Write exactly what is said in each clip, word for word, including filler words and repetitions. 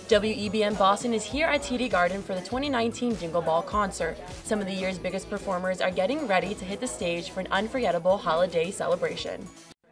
W E B M Boston is here at T D Garden for the twenty nineteen Jingle Ball Concert. Some of the year's biggest performers are getting ready to hit the stage for an unforgettable holiday celebration.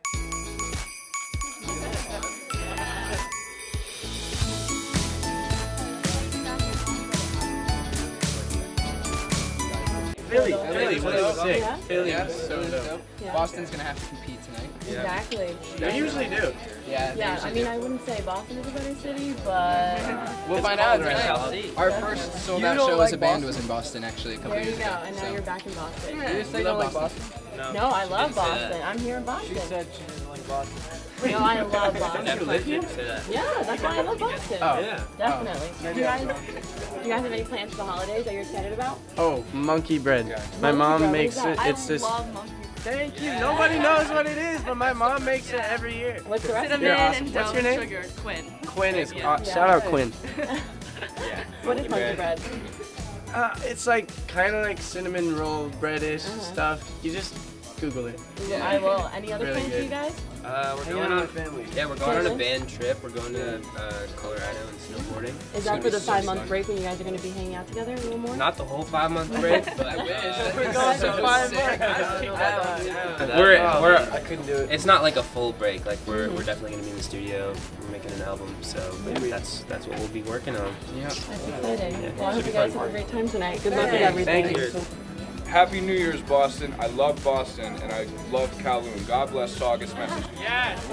Philly, Philly, Philly's sick. Yeah? Philly, Yeah, so dope. Yeah. Boston's gonna have to compete tonight. Yeah. Exactly. They usually do. Yeah, they Yeah, usually I mean, do. I wouldn't say Boston is a better city, but We'll It's find out called tonight. Our first sold out You don't show like as a band Boston? was in Boston actually a couple there you years go. ago. And now so. you're back in Boston. Yeah, You we say you love don't like Boston. Boston? No, I love didn't say Boston. that. I'm here in Boston. She said she didn't like Boston. No, I love Boston. Never lived here to say that. Yeah, that's why I love Boston. Oh. Yeah. Definitely. Oh. Do you guys, do you guys have any plans for the holidays that you're excited about? Oh, monkey bread. My Monkey mom bread, what makes is it. that? It's this. love monkey. Thank you. Nobody knows what it is, but my mom makes it every year. What's the recipe? Cinnamon awesome. and What's brown your name? sugar, Quinn. Quinn is. Yeah. aw- Shout out Quinn. Yeah. What is monkey bread? Uh, it's like kind of like cinnamon roll breadish Uh-huh. stuff. You just Google it. I will. Any other Really plans for you good. guys? Uh, we're Hang going out on. with my family. Yeah, we're going on a Really? band trip. We're going to uh, Colorado and snowboarding. Is that gonna for be the so five month fun. break when you guys are going to be hanging out together a little more? Not the whole five month break, but I wish. We're going to five sick. months. we're Oh, we're. I couldn't do it. It's not like a full break. Like we're we're definitely gonna be in the studio. We're making an album, so that's that's what we'll be working on. Yeah. That's exciting. Yeah. Well, I hope you guys have a great time tonight. Good luck with Thanks. everything. Thank you. Happy New Year's, Boston. I love Boston, and I love Kowloon. God bless Saugus message.